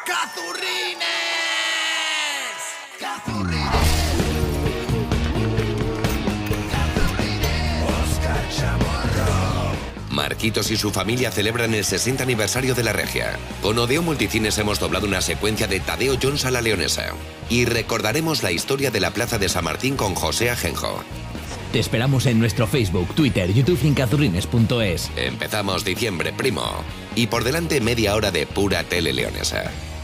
¡Cazurrines! ¡Cazurrines! ¡Óscar Chamorro! Marquitos y su familia celebran el 60 aniversario de La Regia. Con Odeón Multicines hemos doblado una secuencia de Tadeo Jones a la Leonesa. Y recordaremos la historia de la Plaza de San Martín con José Ajenjo. Te esperamos en nuestro Facebook, Twitter, YouTube y en cazurrines.es. Empezamos diciembre, primo. Y por delante media hora de pura tele leonesa.